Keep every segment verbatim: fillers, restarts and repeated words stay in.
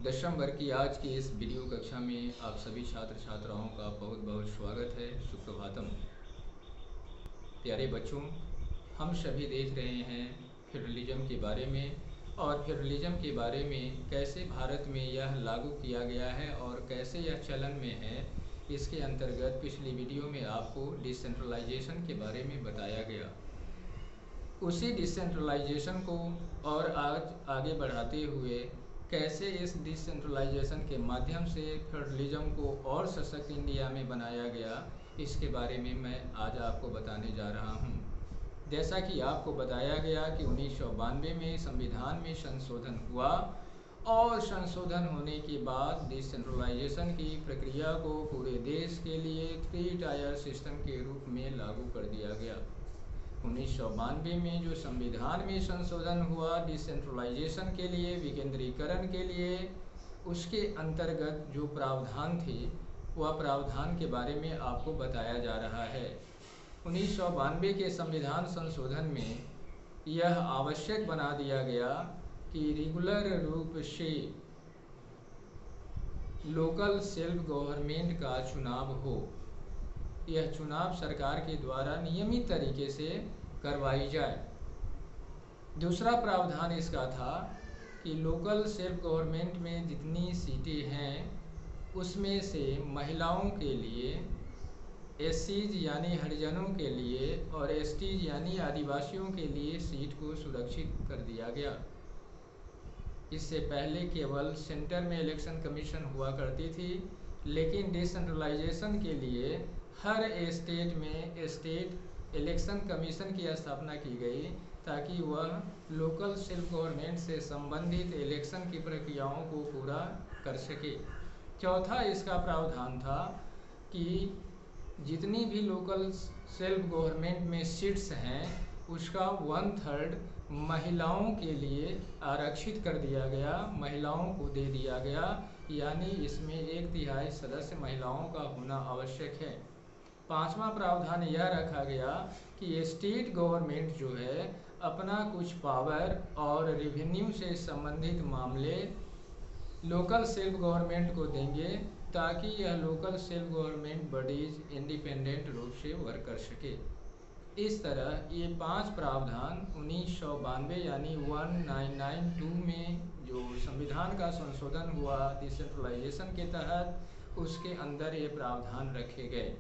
दसम वर्ग की आज की इस वीडियो कक्षा में आप सभी छात्र छात्राओं का बहुत बहुत स्वागत है। सुप्रभातम। प्यारे बच्चों, हम सभी देख रहे हैं फेडरलिज्म के बारे में और फेडरलिज्म के बारे में कैसे भारत में यह लागू किया गया है और कैसे यह चलन में है। इसके अंतर्गत पिछली वीडियो में आपको डिसेंट्रलाइजेशन के बारे में बताया गया। उसी डिसेंट्रलाइजेशन को और आज आगे बढ़ाते हुए कैसे इस डिसेंट्रलाइजेशन के माध्यम से फेडरलिज्म को और सशक्त इंडिया में बनाया गया, इसके बारे में मैं आज आपको बताने जा रहा हूं। जैसा कि आपको बताया गया कि उन्नीस सौ बानवे में संविधान में संशोधन हुआ और संशोधन होने के बाद डिसेंट्रलाइजेशन की प्रक्रिया को पूरे देश के लिए थ्री टायर सिस्टम के रूप में लागू कर दिया गया। उन्नीस सौ बानवे में जो संविधान में संशोधन हुआ डिसेंट्रलाइजेशन के लिए, विकेंद्रीकरण के लिए, उसके अंतर्गत जो प्रावधान थे वह प्रावधान के बारे में आपको बताया जा रहा है। उन्नीस सौ बानवे के संविधान संशोधन में यह आवश्यक बना दिया गया कि रेगुलर रूप से लोकल सेल्फ गवर्नमेंट का चुनाव हो। यह चुनाव सरकार के द्वारा नियमित तरीके से करवाई जाए। दूसरा प्रावधान इसका था कि लोकल सेल्फ गवर्नमेंट में जितनी सीटें हैं उसमें से महिलाओं के लिए, एससीज यानी हरिजनों के लिए और एसटीज यानी आदिवासियों के लिए सीट को सुरक्षित कर दिया गया। इससे पहले केवल सेंटर में इलेक्शन कमीशन हुआ करती थी, लेकिन डिसेंट्रलाइजेशन के लिए हर स्टेट में स्टेट इलेक्शन कमीशन की स्थापना की गई ताकि वह लोकल सेल्फ गवर्नमेंट से संबंधित इलेक्शन की प्रक्रियाओं को पूरा कर सके। चौथा इसका प्रावधान था कि जितनी भी लोकल सेल्फ गवर्नमेंट में सीट्स हैं उसका वन थर्ड महिलाओं के लिए आरक्षित कर दिया गया, महिलाओं को दे दिया गया, यानी इसमें एक तिहाई सदस्य महिलाओं का होना आवश्यक है। पांचवा प्रावधान यह रखा गया कि स्टेट गवर्नमेंट जो है अपना कुछ पावर और रेवेन्यू से संबंधित मामले लोकल सेल्फ गवर्नमेंट को देंगे ताकि यह local self government bodies independent रूप से वर्क कर सके। इस तरह ये पांच प्रावधान उन्नीस सौ बानवे यानी उन्नीस सौ बानवे में जो संविधान का संशोधन हुआ डिसेंट्रलाइजेशन के तहत, उसके अंदर ये प्रावधान रखे गए।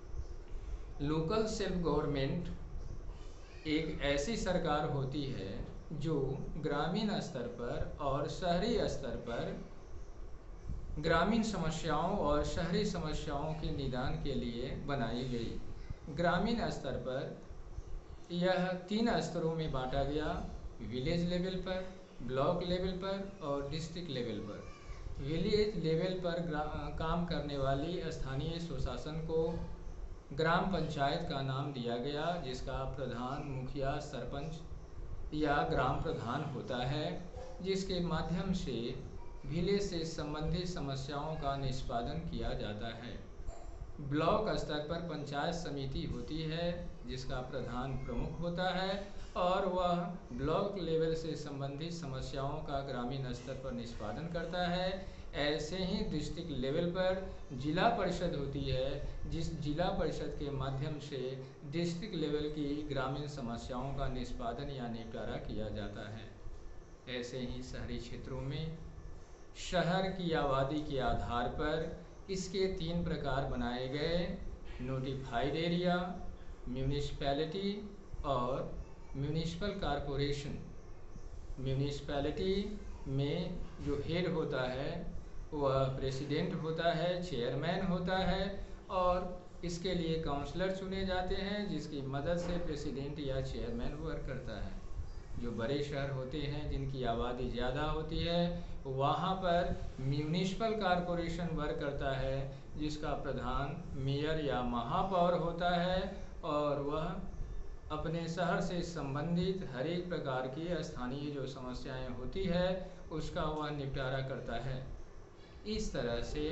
लोकल सेल्फ गवर्नमेंट एक ऐसी सरकार होती है जो ग्रामीण स्तर पर और शहरी स्तर पर ग्रामीण समस्याओं और शहरी समस्याओं के निदान के लिए बनाई गई। ग्रामीण स्तर पर यह तीन स्तरों में बांटा गया, विलेज लेवल पर, ब्लॉक लेवल पर और डिस्ट्रिक्ट लेवल पर। विलेज लेवल पर काम करने वाली स्थानीय स्वशासन को ग्राम पंचायत का नाम दिया गया, जिसका प्रधान, मुखिया, सरपंच या ग्राम प्रधान होता है, जिसके माध्यम से विलेज से संबंधित समस्याओं का निष्पादन किया जाता है। ब्लॉक स्तर पर पंचायत समिति होती है जिसका प्रधान प्रमुख होता है और वह ब्लॉक लेवल से संबंधित समस्याओं का ग्रामीण स्तर पर निष्पादन करता है। ऐसे ही डिस्ट्रिक्ट लेवल पर जिला परिषद होती है, जिस जिला परिषद के माध्यम से डिस्ट्रिक्ट लेवल की ग्रामीण समस्याओं का निष्पादन या निपटारा किया जाता है। ऐसे ही शहरी क्षेत्रों में शहर की आबादी के आधार पर इसके तीन प्रकार बनाए गए, नोटिफाइड एरिया, म्यूनिसिपैलिटी और म्यूनिसिपल कॉरपोरेशन। म्यूनिसिपैलिटी में जो हेड होता है वह प्रेसिडेंट होता है, चेयरमैन होता है और इसके लिए काउंसलर चुने जाते हैं जिसकी मदद से प्रेसिडेंट या चेयरमैन वर्क करता है। जो बड़े शहर होते हैं जिनकी आबादी ज़्यादा होती है वहाँ पर म्यूनिसिपल कॉरपोरेशन वर्क करता है जिसका प्रधान मेयर या महापौर होता है और वह अपने शहर से संबंधित हर एक प्रकार की स्थानीय जो समस्याएं होती है उसका वह निपटारा करता है। इस तरह से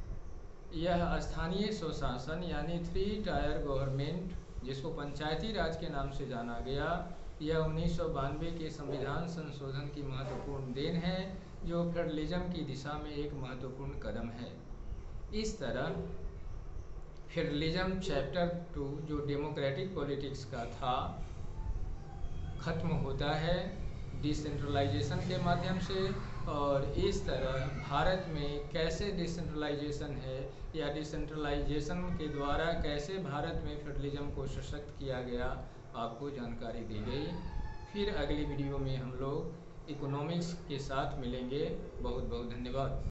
यह स्थानीय स्वशासन यानी थ्री टायर गवर्नमेंट, जिसको पंचायती राज के नाम से जाना गया, यह उन्नीस सौ बानवे के संविधान संशोधन की महत्वपूर्ण देन है, जो फेडरलिज्म की दिशा में एक महत्वपूर्ण कदम है। इस तरह फेडरलिज्म चैप्टर टू, जो डेमोक्रेटिक पॉलिटिक्स का था, खत्म होता है डिसेंट्रलाइजेशन के माध्यम से। और इस तरह भारत में कैसे डिसेंट्रलाइजेशन है या डिसेंट्रलाइजेशन के द्वारा कैसे भारत में फेडरलिज्म को सशक्त किया गया, आपको जानकारी दी गई। फिर अगली वीडियो में हम लोग इकोनॉमिक्स के साथ मिलेंगे। बहुत बहुत धन्यवाद।